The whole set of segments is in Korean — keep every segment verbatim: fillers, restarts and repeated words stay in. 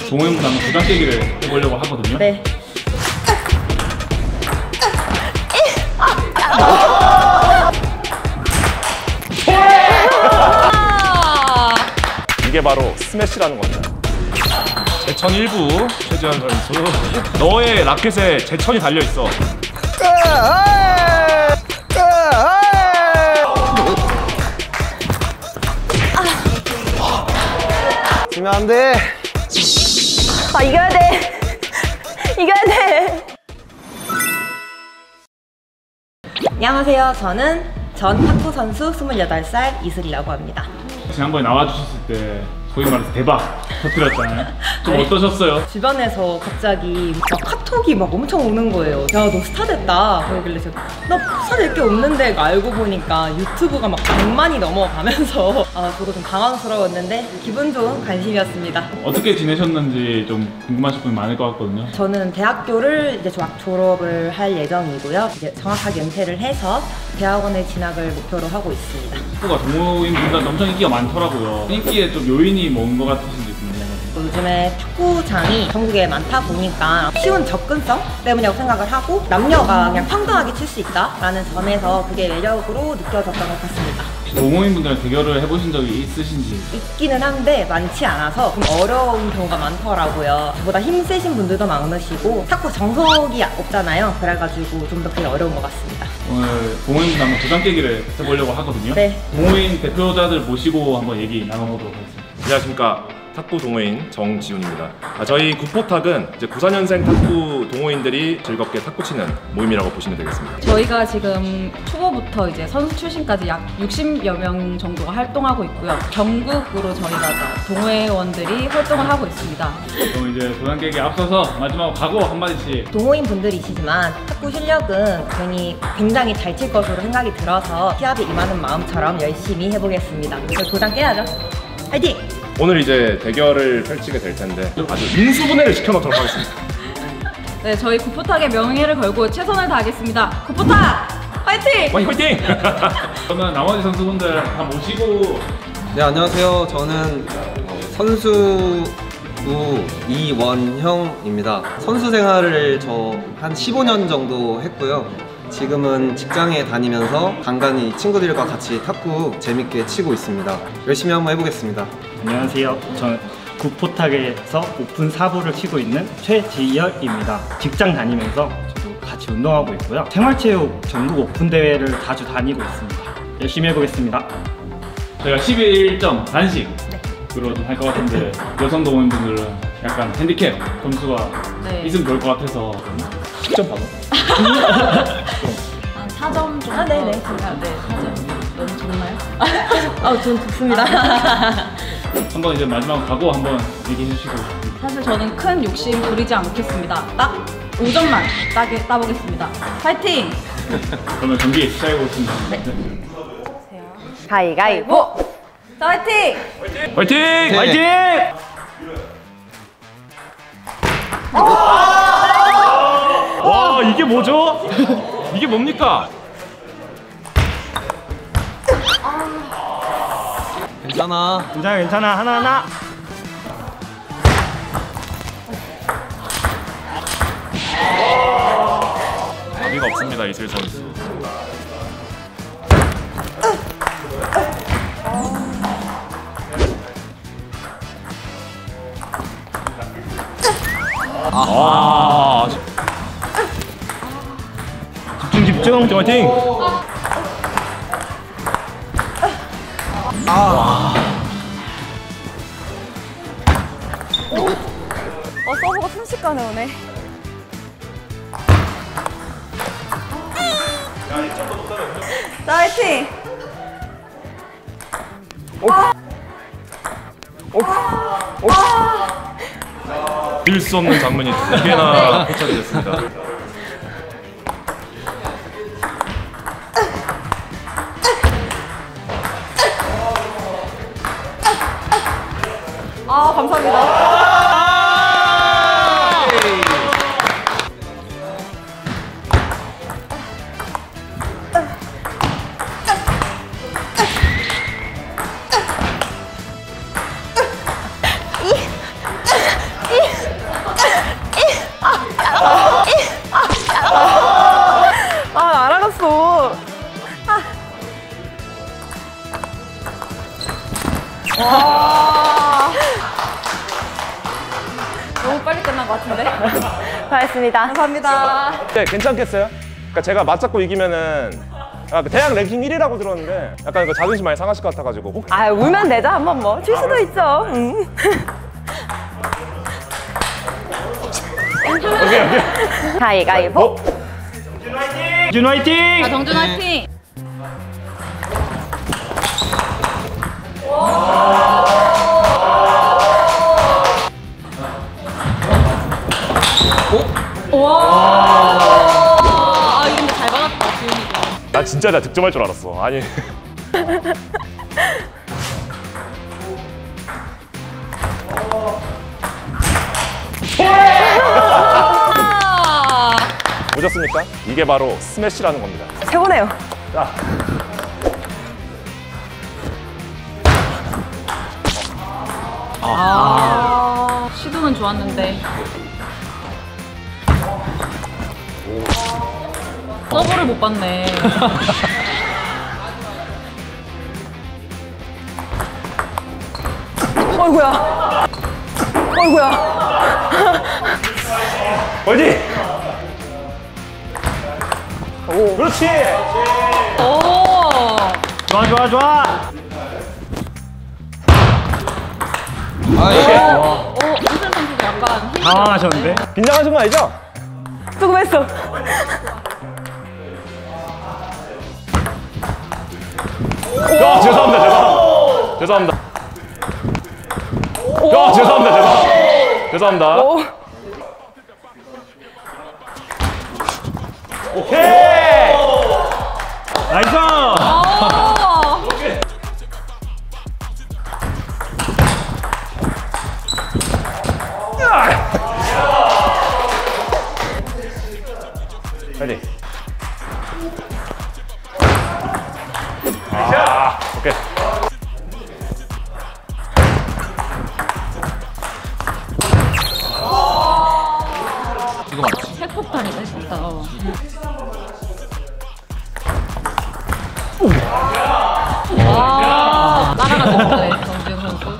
동호인분 한번 부장 깨기를 해보려고 하거든요. 네. 이게 바로 스매시라는 겁니다. 제천 일부 최지환 선수. 너의 라켓에 제천이 달려있어. 지면 안 돼. 아, 이겨야 돼. 이겨야 돼. 안녕하세요. 저는 전 탁구 선수 스물여덟 살 이슬이라고 합니다. 지난번에 나와주셨을 때 소위 말해서 대박 터뜨렸잖아요. 좀 네. 어떠셨어요? 주변에서 갑자기 막 카톡이 막 엄청 오는 거예요. 야, 너 스타 됐다. 그러길래 제가 나 스타 될 게 없는데 알고 보니까 유튜브가 막 백만이 넘어가면서 아, 저도 좀 당황스러웠는데 기분 좋은 관심이었습니다. 어떻게 지내셨는지 좀 궁금하신 분이 많을 것 같거든요. 저는 대학교를 이제 막 졸업을 할 예정이고요. 이제 정확하게 은퇴를 해서 대학원에 진학을 목표로 하고 있습니다. 탁구가 동호인분들 엄청 인기가 많더라고요. 인기에 좀 요인이 뭔 것 같으신지 궁금해요. 요즘에 탁구장이 전국에 많다 보니까 쉬운 접근성 때문이라고 생각을 하고 남녀가 그냥 평등하게 칠 수 있다라는 점에서 그게 매력으로 느껴졌던 것 같습니다. 동호인분들랑 대결을 해보신 적이 있으신지? 있기는 한데 많지 않아서 좀 어려운 경우가 많더라고요. 저보다 힘세신 분들도 많으시고 탁구 정석이 없잖아요. 그래가지고 좀 더 그게 어려운 것 같습니다. 오늘 동호인분 한번 부장 깨기를 해보려고 하거든요. 네. 동호인 대표자들 모시고 한번 얘기 나눠보도록 하겠습니다. 안녕하십니까. 탁구 동호인 정지훈입니다. 아, 저희 구포탁은 이제 구사년생 탁구 동호인들이 즐겁게 탁구 치는 모임이라고 보시면 되겠습니다. 저희가 지금 초보부터 이제 선수 출신까지 약 육십여 명 정도가 활동하고 있고요. 전국으로 저희가 동호회원들이 활동을 하고 있습니다. 그럼 이제 부장 깨기 앞서서 마지막으로 각오 한마디씩. 동호인 분들이시지만 탁구 실력은 괜히 굉장히 잘 칠 것으로 생각이 들어서 시합에 임하는 마음처럼 열심히 해보겠습니다. 그래서 도장 깨야죠. 화이팅! 오늘 이제 대결을 펼치게 될 텐데 아주 인수분해를 시켜놓도록 하겠습니다. 네, 저희 구포탁의 명예를 걸고 최선을 다하겠습니다. 구포탁! 화이팅! 화이팅! 화이팅! 그러면 나머지 선수분들 다 모시고. 네, 안녕하세요. 저는 선수 이원형입니다. 선수 생활을 저 한 십오 년 정도 했고요. 지금은 직장에 다니면서 간간히 친구들과 같이 탁구 재밌게 치고 있습니다. 열심히 한번 해보겠습니다. 안녕하세요. 저는 구포탁에서 오픈 사 부를 치고 있는 최지열입니다. 직장 다니면서 저도 같이 운동하고 있고요. 생활체육 전국 오픈 대회를 자주 다니고 있습니다. 열심히 해보겠습니다. 저희가 십일 점 단식으로 좀 할 것 같은데 여성 동호인분들은 약간 핸디캡 점수가 네. 있으면 좋을 것 같아서 십 점 받아. 한 사 점 정도? 아, 네네. 제가 네, 사 점. 너무 좋나요? 아, 전 좋습니다. 한번 이제 마지막 각오 한번 얘기해 주시고. 사실 저는 큰 욕심 부리지 않겠습니다. 딱 오 점만 따게, 따보겠습니다. 화이팅! 그러면 경기 시작해 보겠습니다. 네. 가위가위보! 자, 화이팅! 화이팅! 네. 화이팅! 와, 이게 뭐죠? 이게 뭡니까? 괜찮아. 괜찮아, 괜찮아. 하나하나. 답이가 없습니다, 이슬 선수. 아, 집중, 집중. 화이팅! 어, 서브가 순식간에 오네. 자, 화이팅! 빌 수 없는 장면이 두 개나 포착이 됐습니다. 아, 감사합니다. 너무 빨리 끝난 것 같은데? 고맙습니다. 감사합니다. 네, 괜찮겠어요? 그러니까 제가 맞잡고 이기면은 아, 그 대학 랭킹 일 위라고 들었는데 약간 그 자존심 많이 상하실 것 같아가지고 혹... 아, 울면 되죠. 한번 뭐. 칠 수도 있죠. 음. 오케이 오케이. 가위가위보. 준 화이팅! 자, 정준 화이팅! 와! 아, 이거 근데 잘 받았다, 지훈이가. 나 진짜 나 득점할 줄 알았어. 아니. 아, 보셨습니까? 이게 바로 스매시라는 겁니다. 최고네요. 자. 아, 시도는 좋았는데. 서브를 못 봤네. 어이구야. 어이구야. 어디? 오. 그렇지. 오! 좋아 좋아 좋아! 오, 이슬 선수가 약간 힘이 당황하셨는데? 긴장하신 거 아니죠? 수고했어. 야, 죄송합니다. 죄송합니다. 죄송합니다. 야, 죄송합니다. 죄송합니다. 죄송합니다. 오. 오케이. 나이스! 오! 빨리. 아, 오케이. 이거 맞지? 핵폭탄이다, 핵폭탄. 어. 와, 따라가졌네, 정지영 선수.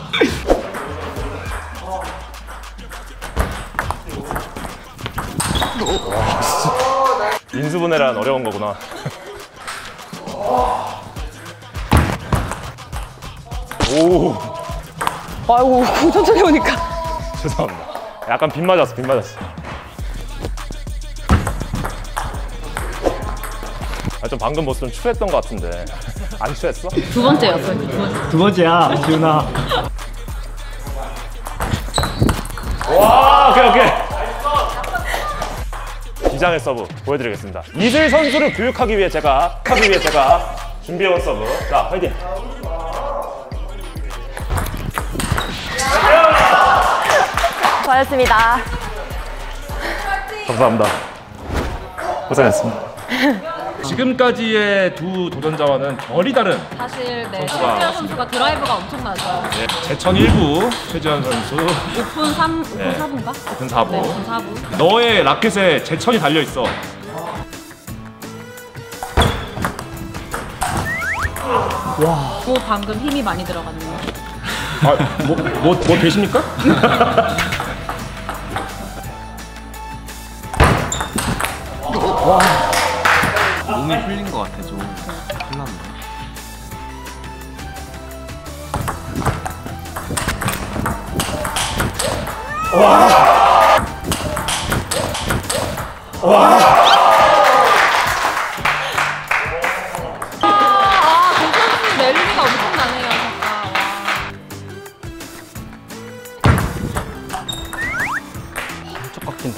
인수분해란 어려운 거구나. 오, 아이고, 천천히 오니까. 죄송합니다. 약간 빗 맞았어, 빗 맞았어. 아, 좀 방금 모습 좀 추했던 것 같은데. 안 추했어? 두 번째였어요, 두 번째. 두 번째야, 지훈아. 와, 오케이, 오케이. 기장의 서브 보여드리겠습니다. 이슬 선수를 교육하기 위해 제가, 하기 위해 제가 준비해온 서브. 자, 화이팅! 고맙습니다. 감사합니다. 고생했습니다. 지금까지의 두 도전자와는 결이 다른 사실 네, 선수가 최지현 선수가 드라이브가 엄청나죠. 네, 제천 일 부 최지현 선수 오픈 삼, 오픈 네. 사 부인가? 오픈 사 부. 네, 오픈 사 부. 너의 라켓에 제천이 달려있어. 오, 방금 힘이 많이 들어갔네요. 아, 뭐, 뭐, 뭐 되십니까? 몸이 풀린 것 같아. 좀 큰일 났네. 아, 도전 랠리가 엄청나네요, 진짜. 쪽 깎인다.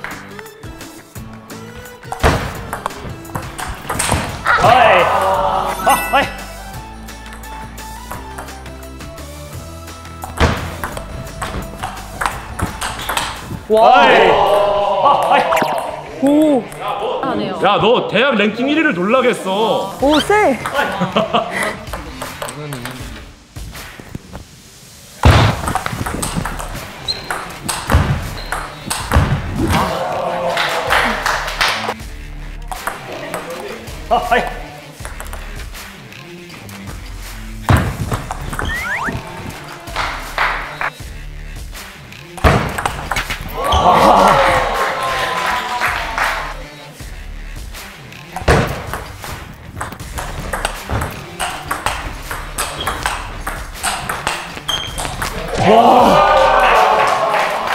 어이! 아, 어이! 와. 어이! 아, 어이! 오. 와, 하네요. 야, 너 대학 랭킹 일 위를 놀라겠어. 오, 쎄. 아, 어이!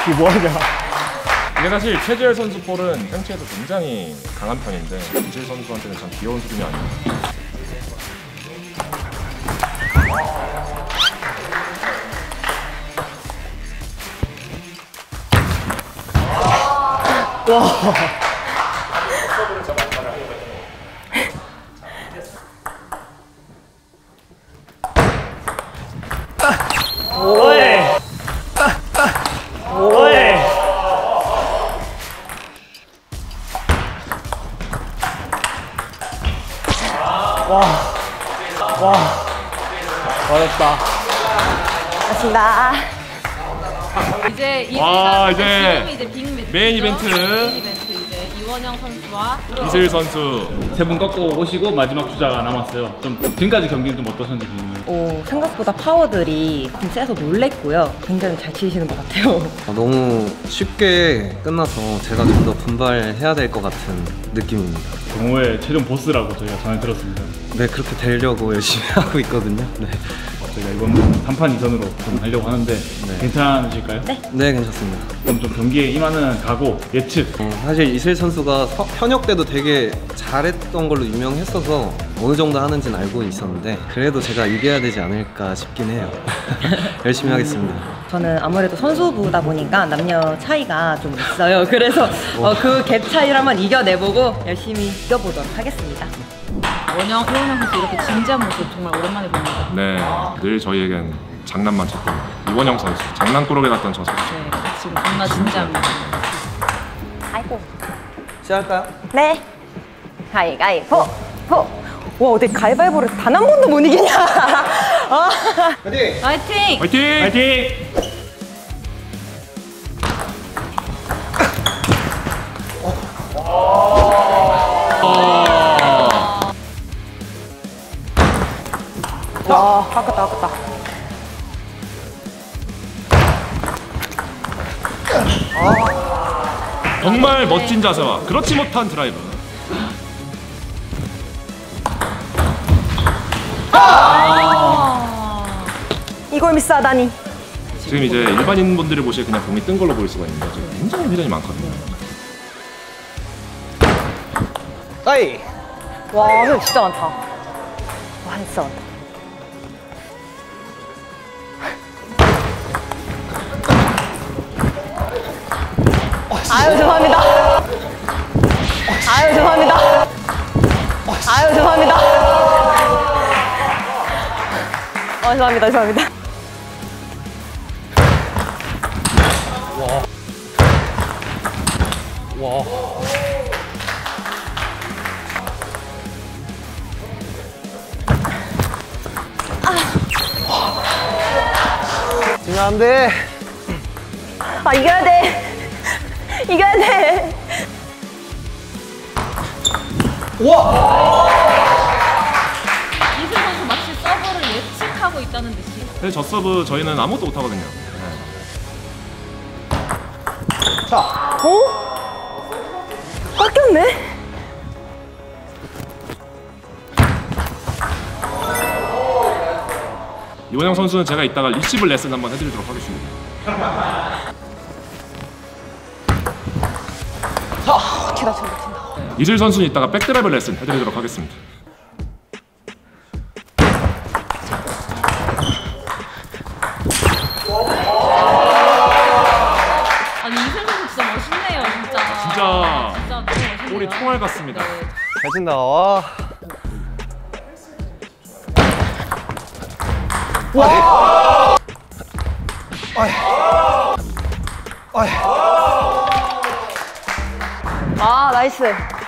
이게 뭐하냐? 이게 사실 최지열 선수 볼은 생체에서 굉장히 강한 편인데 이슬 선수한테는 참 귀여운 수준이 아닙니다. 오이! 오이! 와, 와, 어렵다. 고맙습니다. 이제 이 와, 시간, 이제 지금이 이제 빅 매치 메인 이벤트. 메인 이벤트 이제 이원영 선수와 이슬 선수 세 분 꺾고 오시고 마지막 주자가 남았어요. 좀 지금까지 경기는 좀 어떠셨는지 궁금해요. 오, 생각보다 파워들이 좀 세서 놀랬고요. 굉장히 잘 치시는 것 같아요. 아, 너무 쉽게 끝나서 제가 좀 더 분발해야 될 것 같은 느낌입니다. 동호회 최종 보스라고 저희가 전해 들었습니다. 네, 그렇게 되려고 열심히 하고 있거든요. 네, 저희가 이번 삼 판 이 선으로 좀 하려고 하는데 괜찮으실까요? 네. 네 괜찮습니다. 그럼 좀 경기에 임하는 각오, 예측. 어, 사실 이슬 선수가 서- 현역 때도 되게 잘했던 걸로 유명했어서 어느 정도 하는지는 알고 있었는데 그래도 제가 이겨야 되지 않을까 싶긴 해요. 열심히 하겠습니다. 저는 아무래도 선수부다 보니까 남녀 차이가 좀 있어요. 그래서 어, 그 갭 차이를 한번 이겨내보고 열심히 이겨보도록 하겠습니다. 원영 이원영 선수 이렇게 진지한 모습 정말 오랜만에 봅니다. 네, 늘 저희에겐 장난만 쳤던 이원영 선수, 장난꾸러기 같던 저 선수. 네, 지금 겁나 진지합니다. 아이고. 시작할까요? 네. 가위가위보. 보. 와, 어떻게 가위바위보를 단 한 번도 못 이기냐? 아. 화이팅! 화이팅! 화이팅! 화이팅! 와, 아깝다, 아깝다. 정말 멋진 자세와 그렇지 못한 드라이브. 이걸 미스하다니. 지금 이제 일반인 분들이 보시기에 그냥 공이 뜬 걸로 보일 수가 있는데 지금 굉장히 회전이 많거든요. 가위! 와, 이거 진짜 많다. 와, 진짜 많다. 아유, 죄송합니다. 아유, 죄송합니다. 아유, 죄송합니다. 어, 죄송합니다, 죄송합니다. 지금 안 돼! 아, 이겨야 돼. 이겨야 돼. 이슬 선수 마치 서브를 예측하고 있다는 듯이. 근데 저 서브 저희는 아무것도 못 하거든요. 어? 깎였네? 이원영 선수는 제가 이따가 리시브 레슨 한번 해드리도록 하겠습니다. 튀다, 튀다, 튀다. 이슬 선수는 이따가 백드라이브 레슨 해드리도록 하겠습니다. 아니 이슬 선수 진짜 멋있네요, 진짜. 진짜 진짜 너무 멋있네요. 볼이 총알 같습니다. 네. 잘 친다. 와. 아, 나이스.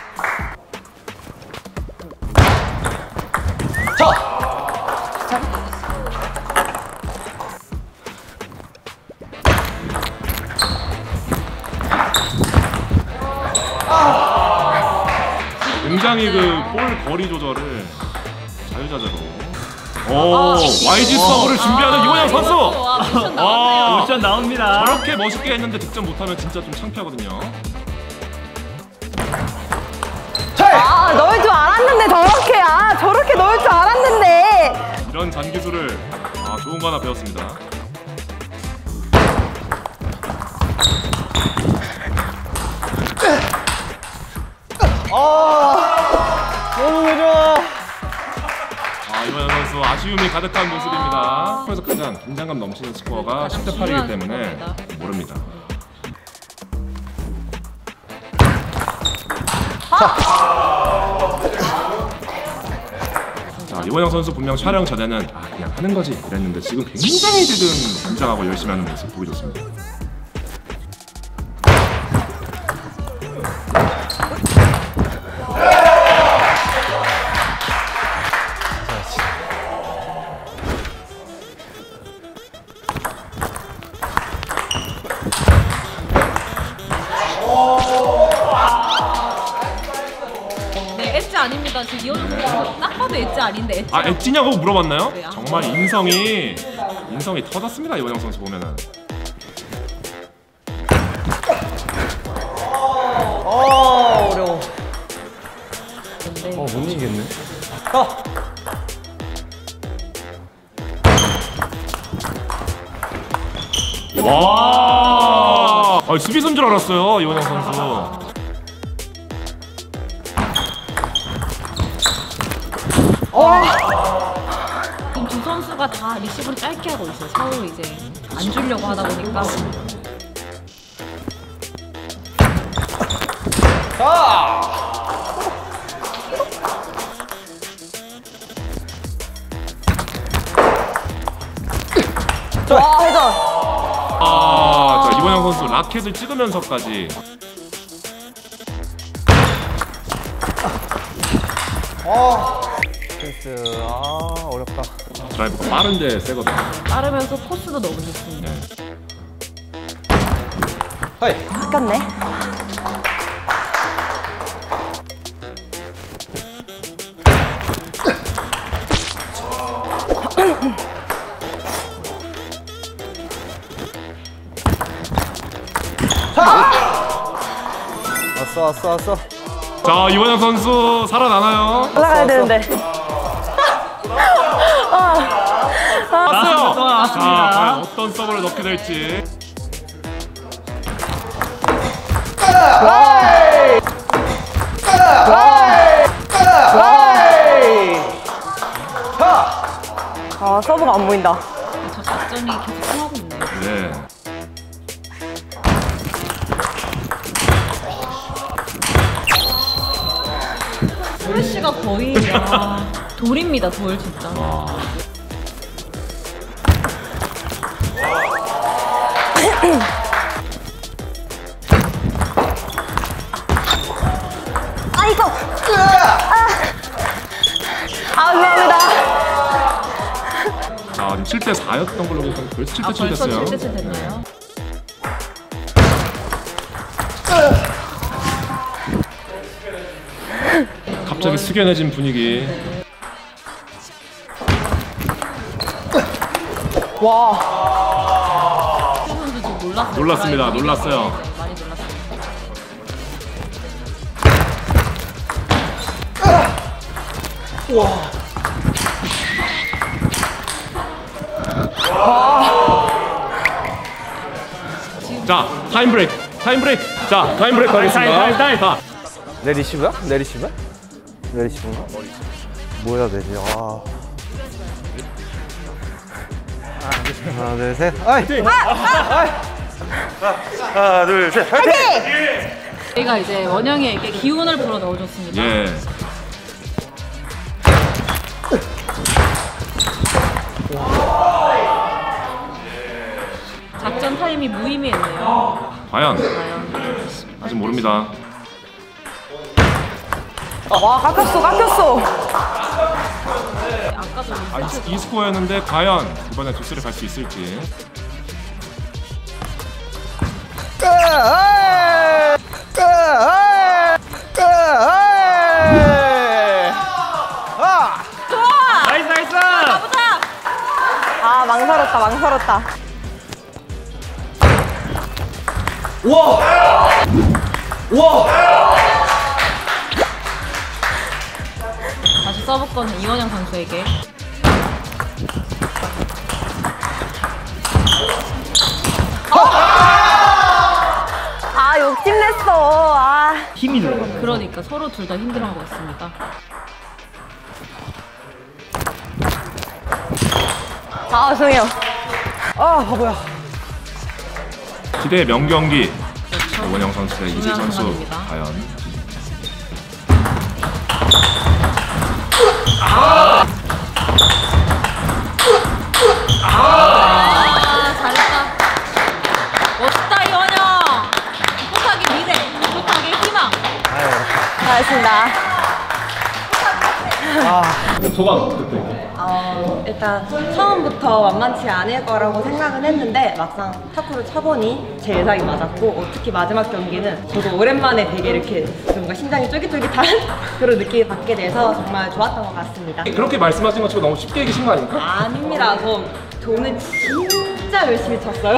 굉장히 그 볼 거리 조절을 자유자재로. 오, 와이지 서브를 준비하는 아, 이원영 선수. 와, 미션 와. 나왔네요. 미션 나옵니다. 저렇게 멋있게 했는데 득점 못하면 진짜 좀 창피하거든요. 아, 넣을 줄 알았는데, 저렇게. 아, 저렇게 넣을 줄 알았는데. 이런 잔기술을 아, 좋은 거 하나 배웠습니다. 아쉬움이 가득한 모습입니다. 그래서 가장 긴장감 넘치는 스코어가 십 대 팔이기 때문에 모릅니다. 자, 이원영 선수 분명 촬영 전에는 아 그냥 하는 거지 이랬는데 지금 굉장히 지금 긴장하고 열심히 하는 모습 보기 좋습니다. 네, 엣지 아닙니다. 지금 이호정 선수 딱 봐도 엣지 아닌데 엣지. 아 엣지냐고 물어봤나요? 네, 아. 정말 인성이 인성이 터졌습니다. 이원영 선수 보면은. 어 어려워. 근데 어 못 이기겠네. 와, 아, 수비수인 줄 알았어요 이원영 선수. 지금 두 선수가 다 리시브를 짧게 하고 있어요. 서로 이제 안 주려고 하다 보니까. 와, 회전. 아, 자, 이원영 선수 라켓을 찍으면서까지. 패스. 아 어렵다. 드라이브가 빠른데 세거든요. 빠르면서 코스도 너무 좋습니다. 네. 하이. 바뀌었네. 왔어 왔어 왔어. 자, 이원영 선수 살아나나요? 올라가야 되는데. 왔어요. 또 나왔습니다. 자, 과연 어떤 서브를 넣게 될지. 아, 서브가 안 보인다. 저 작전이 계속 통하고 있네요. 네. 스매시가 거의 야, 돌입니다. 돌 진짜. 와. 아이고. 아, 아 감사합니다. 자, 지금 칠 대 사였던 걸로 보니까 벌써 칠 아, 대 칠 벌써 됐어요. 칠 대 칠 됐네요. 갑자기 숙연해진 분위기. 와. 선수 좀 놀랐어요. 놀랐습니다. 드라이브 놀랐어요. 네, 많이 놀랐어요. 자, 타임 브레이크. 타임 브레이크. 자, 타임 브레이크 하겠습니다. 타임, 타임, 타임. 자, 내 리시브야? 내 리시브야? 내 리시브인가? 뭐야 내지? 아. 하나 둘 셋. 아이. 하나 둘 셋. 화이팅! 저희가 이제 원영이에게 기운을 불어 넣어줬습니다. 예. 작전 타임이 무의미했네요. 과연 과연. 아직 모릅니다. 와, 깎였어, 깎였어. 아까도 아, 이, 이 스코어였는데 과연 이번에 듀스를 갈 수 있을지. 나이스 나이스. 아, 망설였다, 망설였다. 다시 서브권은 이원영 선수에게. 아, 욕심냈어. 아. 힘이 들어. 그러니까 서로 둘 다 힘들어하고 있습니다. 아, 죄송해요. 아, 바보야. 기대의 명경기 원영 선수의 이지 중요한 선수 순간입니다. 과연 아, 잘했다. 멋있다, 이원영. 구포탁의 미래, 구포탁의 희망. 잘했습니다. 소감 부탁드릴게요. 어, 일단 처음부터 만만치 않을 거라고 생각은 했는데 막상 탁구를 쳐보니 제 예상이 맞았고 어, 특히 마지막 경기는 저도 오랜만에 되게 이렇게 뭔가 심장이 쫄깃쫄깃한 그런 느낌을 받게 돼서 정말 좋았던 것 같습니다. 그렇게 말씀하신 것 치고 너무 쉽게 이기신 거 아닙니까? 아닙니다. 저, 저는 진짜 열심히 쳤어요.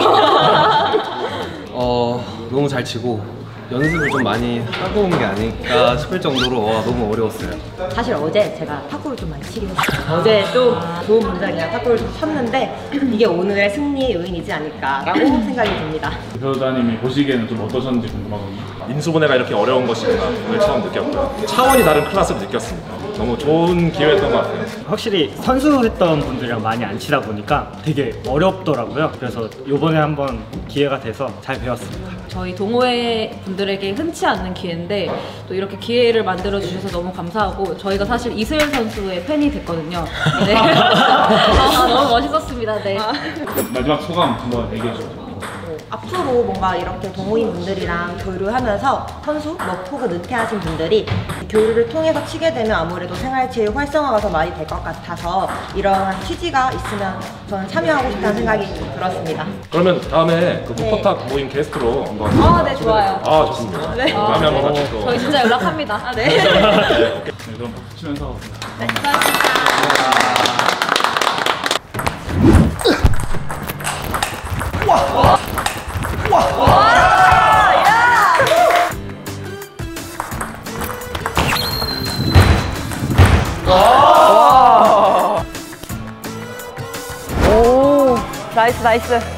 어, 너무 잘 치고 연습을 좀 많이 하고 온 게 아닐까 싶을 정도로 와, 너무 어려웠어요. 사실 어제 제가 탁구를 좀 많이 치긴 했어요. 어제 좀 좋은 분들이랑 탁구를 좀 쳤는데 이게 오늘의 승리의 요인이지 않을까라고 생각이 듭니다. 배우자님이 보시기에는 좀 어떠셨는지 궁금하거든요. 인수분해가 이렇게 어려운 것이구나 오늘 처음 느꼈고요. 차원이 다른 클래스를 느꼈습니다. 너무 좋은 기회였던 것 같아요. 확실히 선수했던 분들이랑 많이 안 치다 보니까 되게 어렵더라고요. 그래서 요번에 한번 기회가 돼서 잘 배웠습니다. 저희 동호회 분들에게 흔치 않는 기회인데 또 이렇게 기회를 만들어 주셔서 너무 감사하고 저희가 사실 이수연 선수의 팬이 됐거든요. 네. 아, 너무 멋있었습니다. 네. 마지막 소감 한번 얘기해 주세요. 앞으로 뭔가 이렇게 동호인 분들이랑 교류를 하면서 선수, 뭐 혹은 은퇴하신 분들이 교류를 통해서 치게 되면 아무래도 생활체육 활성화가 더 많이 될 것 같아서 이러한 취지가 있으면 저는 참여하고 싶다는 생각이 들었습니다. 그러면 다음에 그 네. 구포탁 모임 게스트로 한번 아, 네, 좋아요. 아 좋습니다. 네. 다음에 한번 같이 또 저희 진짜 연락합니다. 아, 네. 네, 그럼 박수 치면서 네, 감사합니다. 오, 나이스, 나이스.